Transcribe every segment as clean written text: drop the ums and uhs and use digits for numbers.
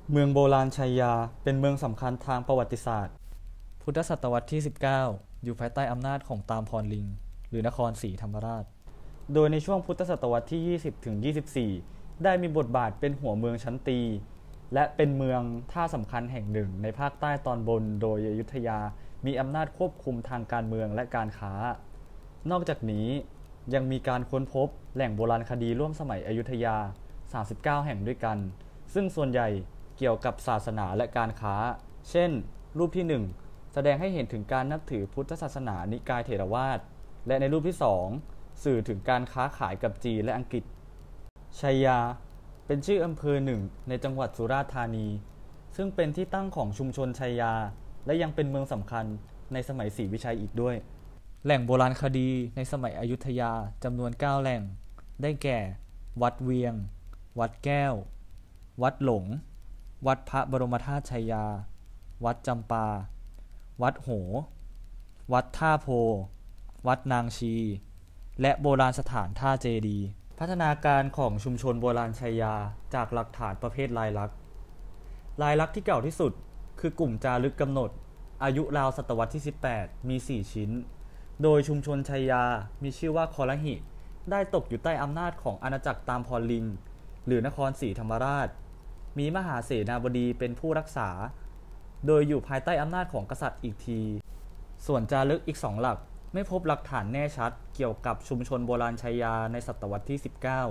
เมืองโบราณชัยยาเป็นเมืองสำคัญทางประวัติศาสตร์พุทธศตวรรษที่19อยู่ภายใต้อำนาจของตามพรลิงหรือนครศรีธรรมราชโดยในช่วงพุทธศตวรรษที่20ถึง24ได้มีบทบาทเป็นหัวเมืองชั้นตีและเป็นเมืองท่าสำคัญแห่งหนึ่งในภาคใต้ตอนบนโดยอยุธยามีอำนาจควบคุมทางการเมืองและการค้านอกจากนี้ยังมีการค้นพบแหล่งโบราณคดีร่วมสมัยอยุธยา39แห่งด้วยกันซึ่งส่วนใหญ่เกี่ยวกับศาสนาและการค้าเช่นรูปที่1แสดงให้เห็นถึงการนับถือพุทธศาสนานิกายเถรวาทและในรูปที่2สื่อถึงการค้าขายกับจีนและอังกฤษชัยยาเป็นชื่ออำเภอหนึ่งในจังหวัดสุราษฎร์ธานีซึ่งเป็นที่ตั้งของชุมชนชัยยาและยังเป็นเมืองสำคัญในสมัยศรีวิชัยอีกด้วยแหล่งโบราณคดีในสมัยอยุธยาจำนวน9แหล่งได้แก่วัดเวียงวัดแก้ววัดหลงวัดพระบรมธาตุชัยยาวัดจำปาวัดโหวัดท่าโพวัดนางชีและโบราณสถานท่าเจดีย์พัฒนาการของชุมชนโบราณชัยยาจากหลักฐานประเภทลายลักษณ์ที่เก่าที่สุดคือกลุ่มจารึกกำหนดอายุราวศตวรรษที่18มี4ชิ้นโดยชุมชนชัยยามีชื่อว่าคอละหิได้ตกอยู่ใต้อำนาจของอาณาจักรตามพรลิงหรือนครศรีธรรมราชมีมหาเสนาบดีเป็นผู้รักษาโดยอยู่ภายใต้อำนาจของกษัตริย์อีกทีส่วนจารึกอีก2หลักไม่พบหลักฐานแน่ชัดเกี่ยวกับชุมชนโบราณชัยยาในศตวรรษที่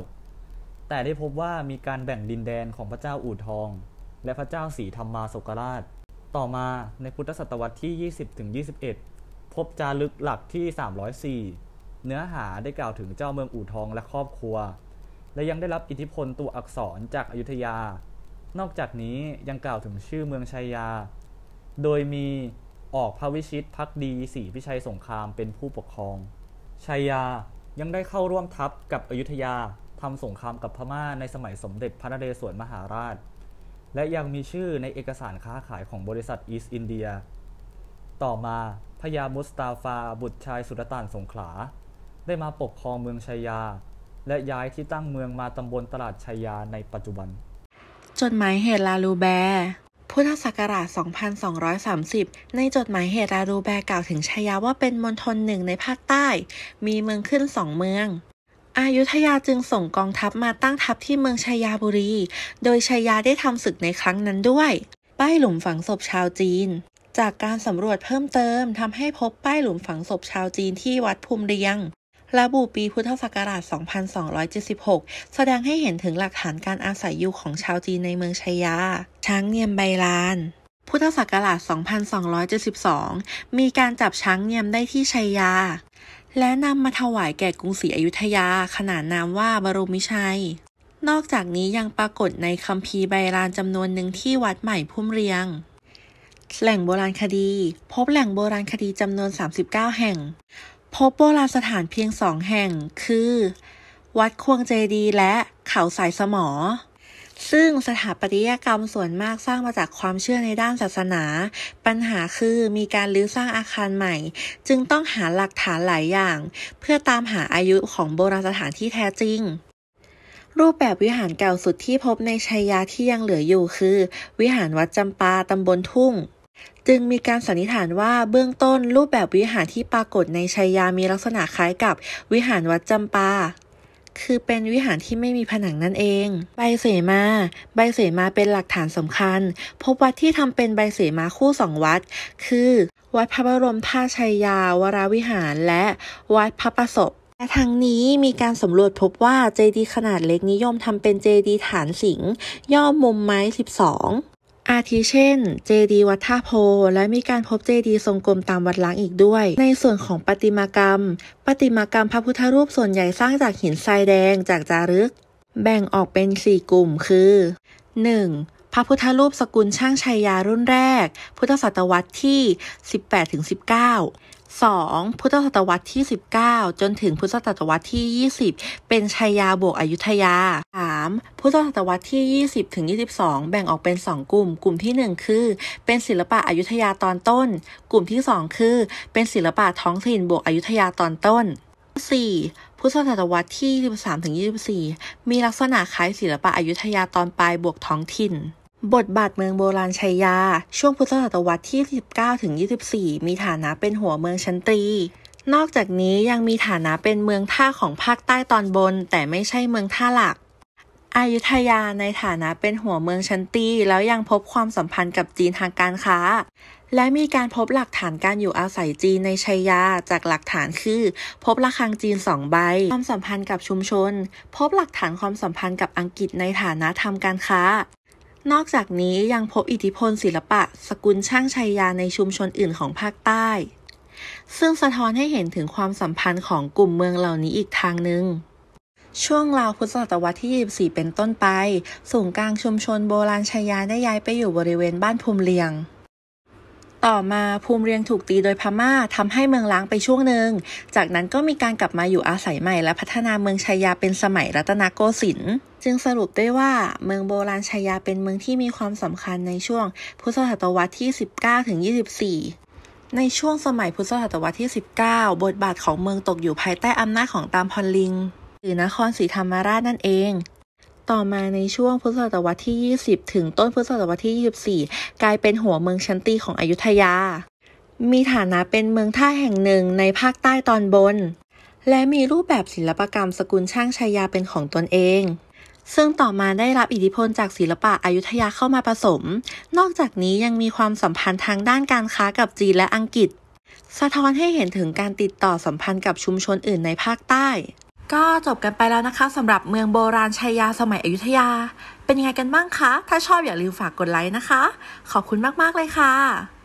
19แต่ได้พบว่ามีการแบ่งดินแดนของพระเจ้าอู่ทองและพระเจ้าศรีธรรมาโศกราชต่อมาในพุทธศตวรรษที่20-21พบจารึกหลักที่304เนื้อหาได้กล่าวถึงเจ้าเมืองอู่ทองและครอบครัวและยังได้รับอิทธิพลตัวอักษรจากอยุธยานอกจากนี้ยังกล่าวถึงชื่อเมืองชัยยาโดยมีออกพระวิชิตภักดีศรีพิชัยสงครามเป็นผู้ปกครองชัยยายังได้เข้าร่วมทัพกับอยุธยาทำสงครามกับพม่าในสมัยสมเด็จพระนเรศวรมหาราชและยังมีชื่อในเอกสารค้าขายของบริษัทอีสต์อินเดียต่อมาพญามุสตาฟาบุตรชายสุลต่านสงขลาได้มาปกครองเมืองชัยยาและย้ายที่ตั้งเมืองมาตำบลตลาดชัยยาในปัจจุบันจดหมายเหตุลาลูแบร์พุทธศักราช 2230 ในจดหมายเหตุลาลูแบร์กล่าวถึงชัยยาว่าเป็นมณฑลหนึ่งในภาคใต้ มีเมืองขึ้น2เมืองอยุธยาจึงส่งกองทัพมาตั้งทัพที่เมืองชัยยาบุรี โดยชัยยาได้ทำศึกในครั้งนั้นด้วยป้ายหลุมฝังศพชาวจีนจากการสำรวจเพิ่มเติมทำให้พบป้ายหลุมฝังศพชาวจีนที่วัดภูมิเรียงระบุปีพุทธศักราช 2276 แสดงให้เห็นถึงหลักฐานการอาศัยอยู่ของชาวจีนในเมืองชัยยาช้างเนียมใบลานพุทธศักราช 2272 มีการจับช้างเนียมได้ที่ชัยยาและนำมาถวายแก่กรุงศรีอยุธยาขนานนามว่าบรมมิชัยนอกจากนี้ยังปรากฏในคัมภีร์ใบลานจำนวนหนึ่งที่วัดใหม่พุ่มเรียงแหล่งโบราณคดีพบแหล่งโบราณคดีจำนวน39แห่งพบโบราณสถานเพียง2แห่งคือวัดควงเจดีย์และเขาสายสมอซึ่งสถาปัตยกรรมส่วนมากสร้างมาจากความเชื่อในด้านศาสนาปัญหาคือมีการรื้อสร้างอาคารใหม่จึงต้องหาหลักฐานหลายอย่างเพื่อตามหาอายุของโบราณสถานที่แท้จริงรูปแบบวิหารเก่าสุดที่พบในชัยยาที่ยังเหลืออยู่คือวิหารวัดจำปาตำบลทุ่งจึงมีการสันนิษฐานว่าเบื้องต้นรูปแบบวิหารที่ปรากฏในชัยยามีลักษณะคล้ายกับวิหารวัดจำปาคือเป็นวิหารที่ไม่มีผนังนั่นเองใบเสมาเป็นหลักฐานสำคัญพบวัดที่ทำเป็นใบเสมาคู่2วัดคือวัดพระบรมธาตุชัยยาวรวิหารและวัดพระประสบแต่ทั้งนี้มีการสำรวจพบว่าเจดีย์ขนาดเล็กนิยมทำเป็นเจดีย์ฐานสิงห์ย่อมุมไม้12อาทิเช่นเจดีย์วัดท่าโพและมีการพบเจดีย์ทรงกลมตามวัดล้างอีกด้วยในส่วนของประติมากรรมพระพุทธรูปส่วนใหญ่สร้างจากหินทรายแดงจากจารึกแบ่งออกเป็น4กลุ่มคือ 1. พระพุทธรูปสกุลช่างชัยยารุ่นแรกพุทธศตวรรษที่ 18-19 2. พุทธศตวรรษที่19จนถึงพุทธศตวรรษที่20เป็นชัยยาบวกอยุธยา 3. พุทธศตวรรษที่20-22แบ่งออกเป็น2กลุ่มที่1คือเป็นศิลปะอยุธยาตอนต้นกลุ่มที่2คือเป็นศิลปะท้องถิ่นบวกอยุธยาตอนต้น 4. พุทธศตวรรษที่23-24มีลักษณะคล้ายศิลปะอยุธยาตอนปลายบวกท้องถิ่นบทบาทเมืองโบราณชัยยาช่วงพุทธศตวรรษที่ 19 ถึง 24 มีฐานะเป็นหัวเมืองชั้นตรีนอกจากนี้ยังมีฐานะเป็นเมืองท่าของภาคใต้ตอนบนแต่ไม่ใช่เมืองท่าหลักอยุธยาในฐานะเป็นหัวเมืองชั้นตรีแล้วยังพบความสัมพันธ์กับจีนทางการค้าและมีการพบหลักฐานการอยู่อาศัยจีนในชัยยาจากหลักฐานคือพบระฆังจีน2 ใบความสัมพันธ์กับชุมชนพบหลักฐานความสัมพันธ์กับอังกฤษในฐานะทำการค้านอกจากนี้ยังพบอิทธิพลศิลปะสกุลช่างชัยยาในชุมชนอื่นของภาคใต้ซึ่งสะท้อนให้เห็นถึงความสัมพันธ์ของกลุ่มเมืองเหล่านี้อีกทางหนึ่งช่วงราวพุทธศตวรรษที่ 24 เป็นต้นไปศูนย์กลางชุมชนโบราณชัยยาได้ย้ายไปอยู่บริเวณบ้านภูมิเรียงต่อมาภูมิเรียงถูกตีโดยพม่าทำให้เมืองล้างไปช่วงหนึ่งจากนั้นก็มีการกลับมาอยู่อาศัยใหม่และพัฒนาเมืองชัยยาเป็นสมัยรัตนโกสินทร์จึงสรุปได้ว่าเมืองโบราณชัยยาเป็นเมืองที่มีความสำคัญในช่วงพุทธศตวรรษที่ 19 ถึง 24 ในช่วงสมัยพุทธศตวรรษที่ 19 บทบาทของเมืองตกอยู่ภายใต้อำนาจของตามพรลิงหรือนครศรีธรรมราชนั่นเองต่อมาในช่วงพุทธศตวรรษที่ 20 ถึงต้นพุทธศตวรรษที่ 24 กลายเป็นหัวเมืองชั้นตรีของอยุธยามีฐานะเป็นเมืองท่าแห่งหนึ่งในภาคใต้ตอนบนและมีรูปแบบศิลปกรรมสกุลช่างชัยยาเป็นของตนเองซึ่งต่อมาได้รับอิทธิพลจากศิลปะอยุธยาเข้ามาผสมนอกจากนี้ยังมีความสัมพันธ์ทางด้านการค้ากับจีนและอังกฤษสะท้อนให้เห็นถึงการติดต่อสัมพันธ์กับชุมชนอื่นในภาคใต้ก็จบกันไปแล้วนะคะสำหรับเมืองโบราณชัยยาสมัยอยุธยาเป็นยังไงกันบ้างคะถ้าชอบอย่าลืมฝากกดไลค์นะคะขอบคุณมากๆเลยค่ะ